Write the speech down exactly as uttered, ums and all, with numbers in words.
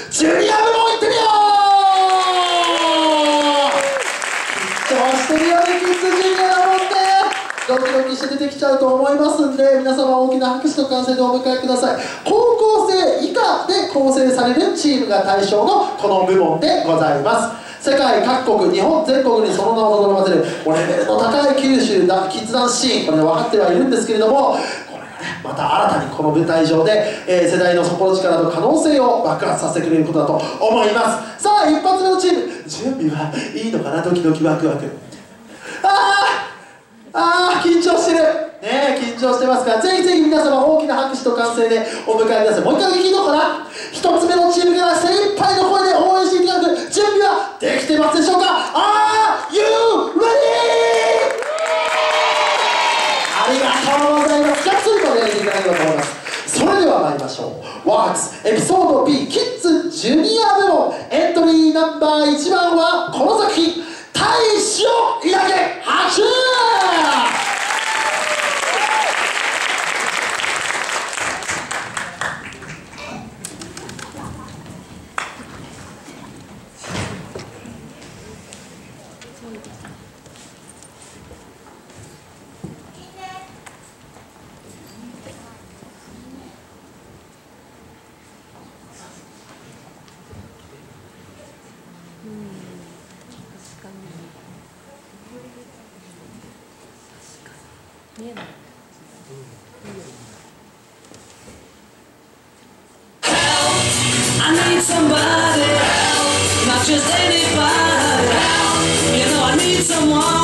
ジュニア部門いってみよう。緊張してるよね、キッズジュニアだもんね。ドキドキして出てきちゃうと思いますんで、皆様大きな拍手と歓声でお迎えください。高校生以下で構成されるチームが対象のこの部門でございます。世界各国、日本全国にその名を轟かせるレベルの高い九州だキッズダンスシーン、これで分かってはいるんですけれども、また新たにこの舞台上で、えー、世代の底力と可能性を爆発させてくれることだと思います。さあ、一発目のチーム、準備はいいのかな。ドキドキワクワク。あーあー緊張してるねえ、緊張してますから、ぜひぜひ皆様大きな拍手と歓声でお迎えください。もう一回できるのかな。一つ目のチームから精一杯の声で応援していただく準備はできてますでしょうか。Are you ready？ ありがとうございます。じゃあ次までやっていただければと思います。それでは参りましょう。ワークスエピソード B キッズジュニア部門エントリーナンバーいちばんはこの作品、大志を抱け拍手。 I need somebody, not just anybody. You know I need someone.